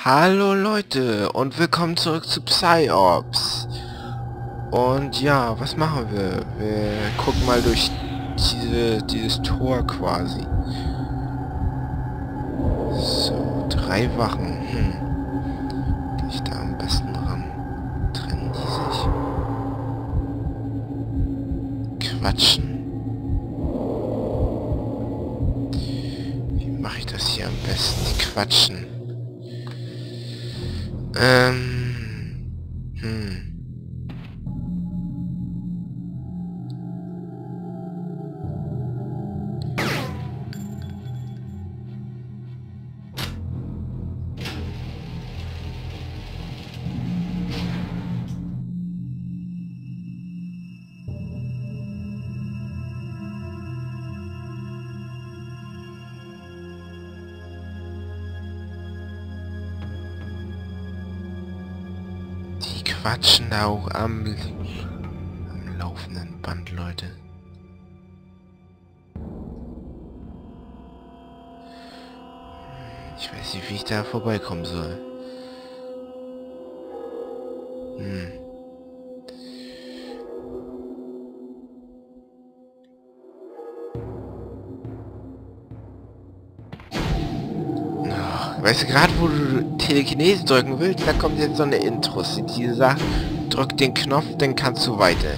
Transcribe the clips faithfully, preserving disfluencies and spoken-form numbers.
Hallo Leute und willkommen zurück zu Psyops. Und ja, was machen wir? Wir gucken mal durch diese, dieses Tor quasi. So, drei Wachen. Hm. Gehe ich da am besten ran? Trennen die sich? Quatschen. Wie mache ich das hier am besten? Die quatschen. Ähm. Hm. Die quatschen da auch am, am laufenden Band, Leute. Ich weiß nicht, wie ich da vorbeikommen soll. Hm. Ach, weißt du, gerade wo du Telekinese drücken willst, da kommt jetzt so eine Intros, die sagt, drück den Knopf, dann kannst du weiter.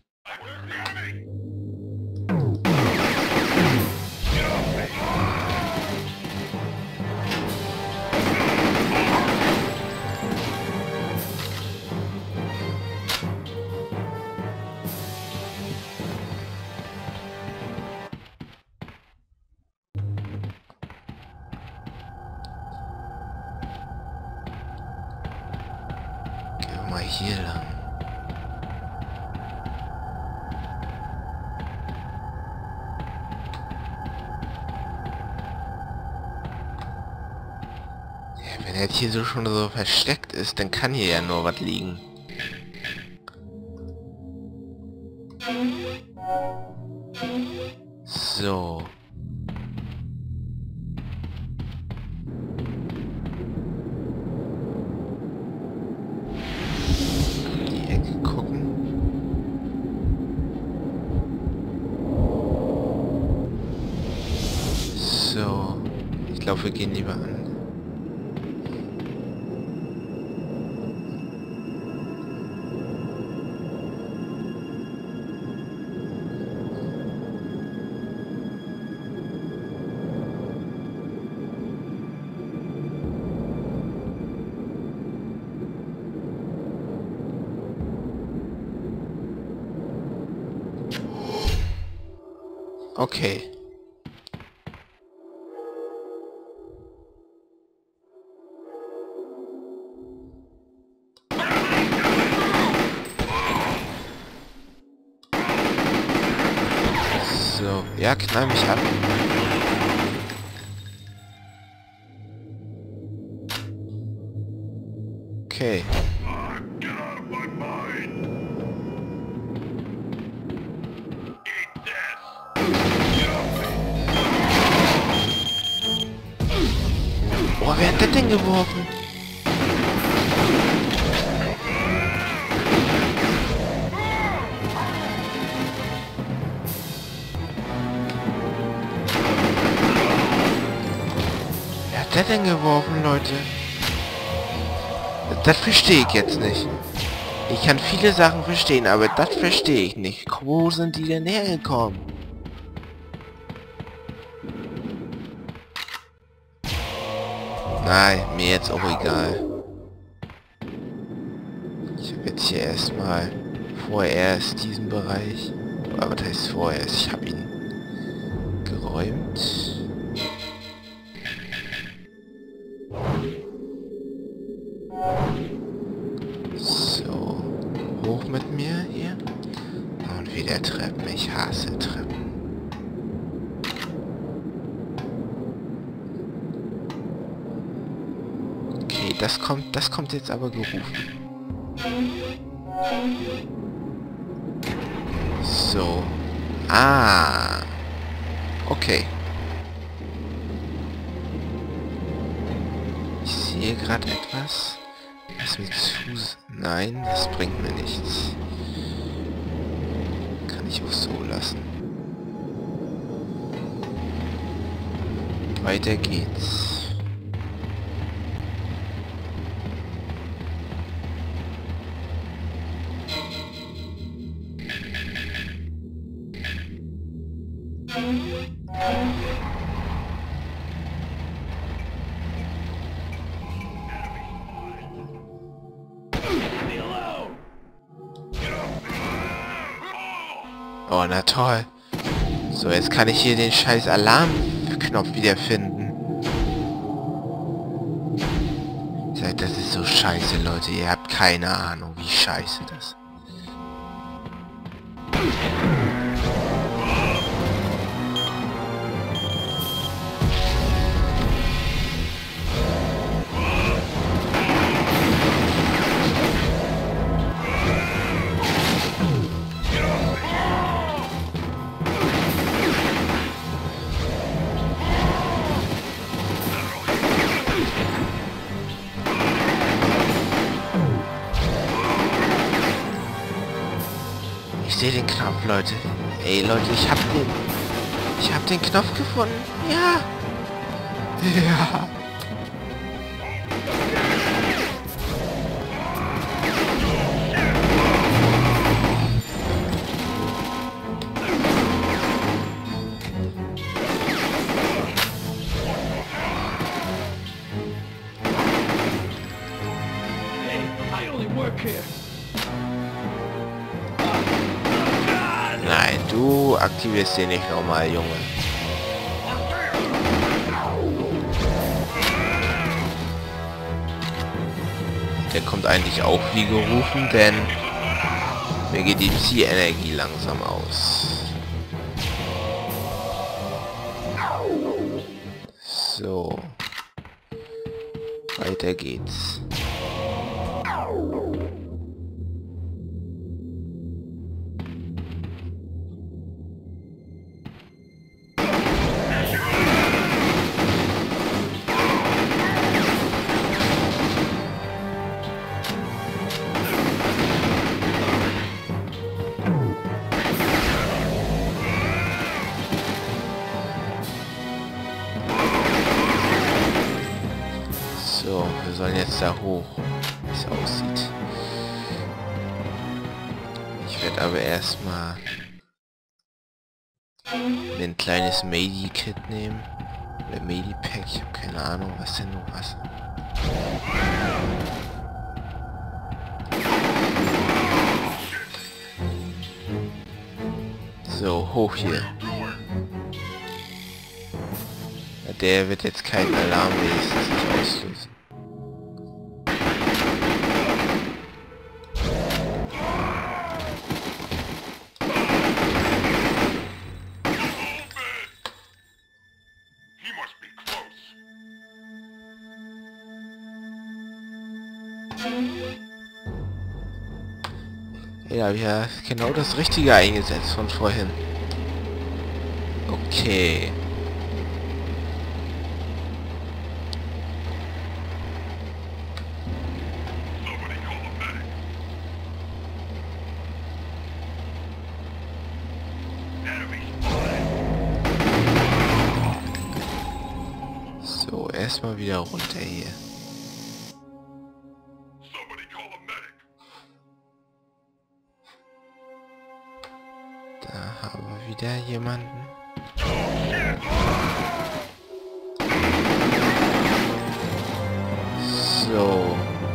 Gehen wir mal hier lang. Ja, wenn er jetzt hier so schon so versteckt ist, dann kann hier ja nur was liegen. So. Die Ecke gucken. So. Ich glaube, wir gehen lieber an. Okay. So, ja, knall mich ab. Okay. Oh, wer hat das denn geworfen? Wer hat das denn geworfen, Leute? Das verstehe ich jetzt nicht. Ich kann viele Sachen verstehen, aber das verstehe ich nicht. Wo sind die denn hergekommen? Nein, mir jetzt auch egal. Ich habe jetzt hier erstmal vorerst diesen Bereich. Aber was heißt vorerst? Ich habe ihn geräumt. So, hoch mit mir hier. Und wieder Treppen. Ich hasse Treppen. Okay, das kommt, das kommt jetzt aber gerufen. So. Ah. Okay. Ich sehe gerade etwas. Was mir zu... Nein, das bringt mir nichts. Kann ich auch so lassen. Weiter geht's. Oh, na toll. So, jetzt kann ich hier den scheiß Alarmknopf wiederfinden. Das ist so scheiße, Leute. Ihr habt keine Ahnung, wie scheiße das. Ich sehe den Knopf, Leute. Ey, Leute, ich hab den... Ich hab den Knopf gefunden. Ja. Ja. Hey, I only work here. Nein, du aktivierst den nicht nochmal, Junge. Der kommt eigentlich auch wie gerufen, denn mir geht die Psi-Energie langsam aus. So. Weiter geht's. So, wir sollen jetzt da hoch, wie es aussieht. Ich werde aber erstmal ein kleines Medi-Kit nehmen. Oder Medi-Pack, ich habe keine Ahnung, was denn noch was. So, hoch hier. Ja, der wird jetzt keinen Alarm wenigstens auslösen. Ja, ja, genau das Richtige eingesetzt von vorhin. Okay. So, erstmal wieder runter hier. Da haben wir wieder jemanden. So.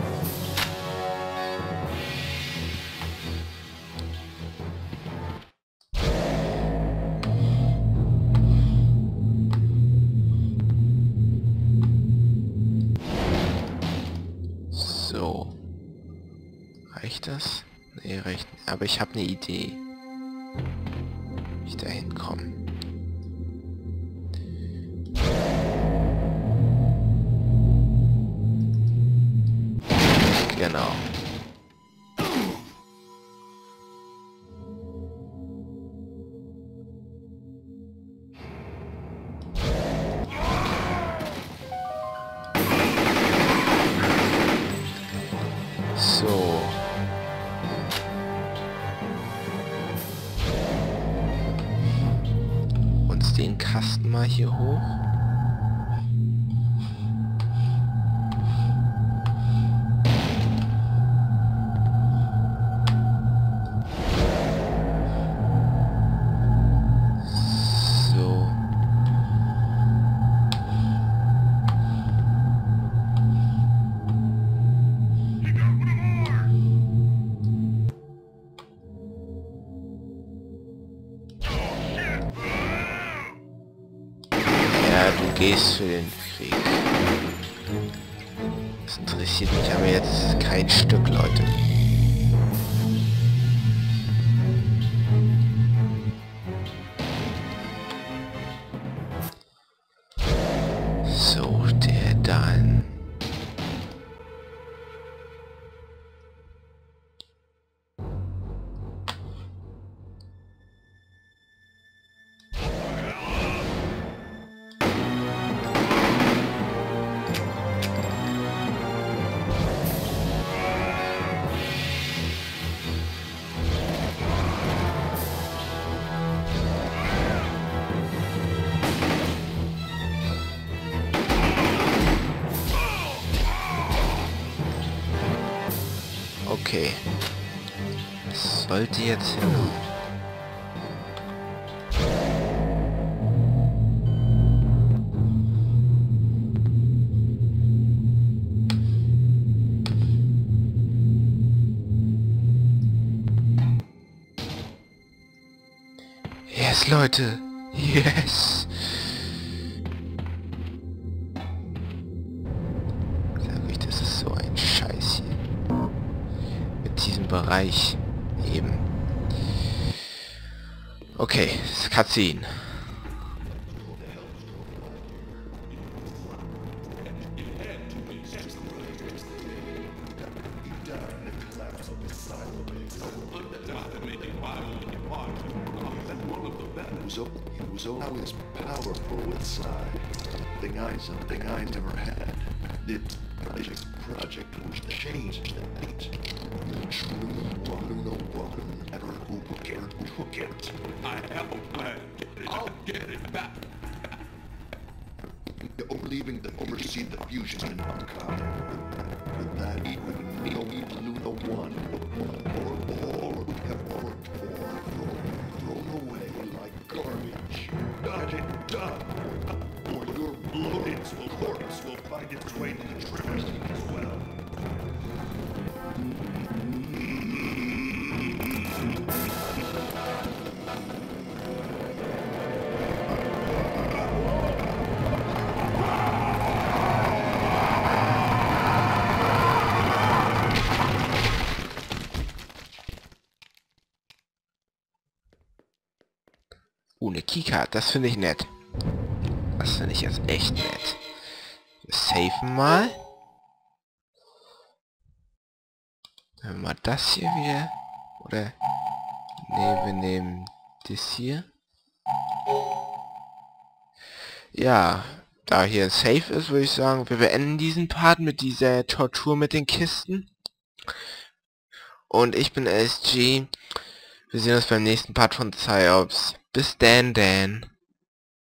So. Reicht das? Nee, reicht nicht. Aber ich habe eine Idee. Wie ich da hinkomme. Genau. mal hier hoch. So. Ja, du gehst für den Krieg. Das interessiert mich aber jetzt kein Stück, Leute. So, der dann. Okay. Das sollte jetzt hin. Yes, Leute. Yes. Sag ich, das ist so ein Scheiß hier. Diesem Bereich eben. Okay, das Cutscene. So, he was always powerful inside. Thing I, something I never had. The project, project was changed. I have a plan. I'll get it back. Leaving the oversee the fusion in Hong With that, even no even no one or all would have worked for thrown away like garbage. Got it done. Or your bloated corpse will find its way to the trash as well. Uh, eine Keycard, das finde ich nett. Das finde ich jetzt echt nett. Wir safen mal. Nehmen wir mal das hier wieder. Oder... Ne, wir nehmen das hier. Ja, da hier ein Safe ist, würde ich sagen, wir beenden diesen Part mit dieser Tortur mit den Kisten. Und ich bin S G. Wir sehen uns beim nächsten Part von Psyops. Bis dann, Dan.